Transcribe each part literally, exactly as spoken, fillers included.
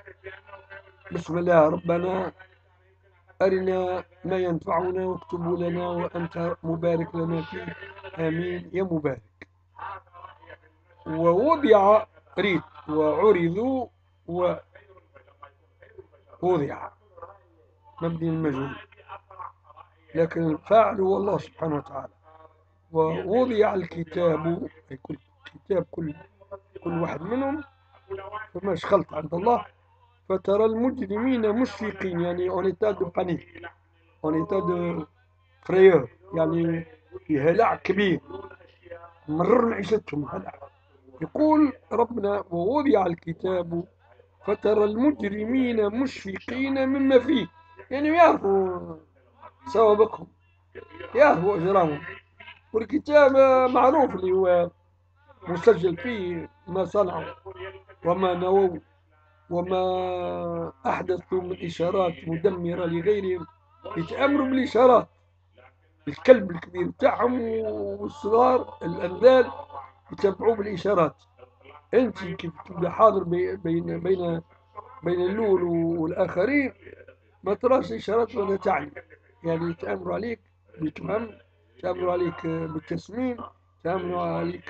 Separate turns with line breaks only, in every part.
بسم الله. ربنا أرنا ما ينفعنا واكتب لنا وأنت مبارك لنا فيه، آمين يا مبارك. ووضع ريت وعرضوا ووضع مبني المجهول، لكن الفاعل هو الله سبحانه وتعالى. ووضع الكتاب، أي كل كتاب، كل كل واحد منهم فما خلط عند الله. فترى المجرمين مشفقين، يعني اون ايتا دو بانيك، اون ايتا دو فريور، يعني في هلع كبير، مرر معيشتهم هلع. يقول ربنا: ووضع الكتاب فترى المجرمين مشفقين مما فيه، يعني يعرفوا سوابقهم، يعرفوا أجرامهم. والكتاب معروف اللي هو مسجل فيه ما صنعوا وما نووا وما أحدثوا من إشارات مدمرة لغيرهم. يتأمروا بالإشارات، الكلب الكبير بتاعهم والصغار الأنذال يتبعوه بالإشارات. أنت كيف تبقى حاضر بين بين بين اللول والآخرين ما تراش إشارات ولا تعني، يعني يتأمروا عليك بالكمام، يتأمروا عليك بالتسميم، يتأمروا عليك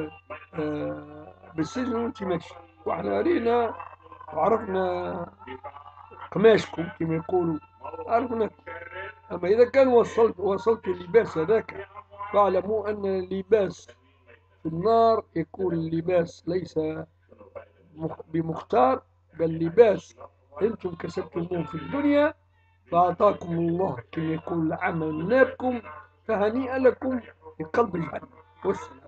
بالسجن وانت ماشي. واحنا رينا وعرفنا قماشكم كما يقولوا، عرفنا. أما إذا كان وصلت وصلت اللباس هذاك، فاعلموا أن اللباس في النار يكون اللباس ليس بمختار، بل لباس أنتم كسبتموه في الدنيا، فأعطاكم الله كما يقول عملناكم فهنيئا لكم بقلب الجنة والسلام.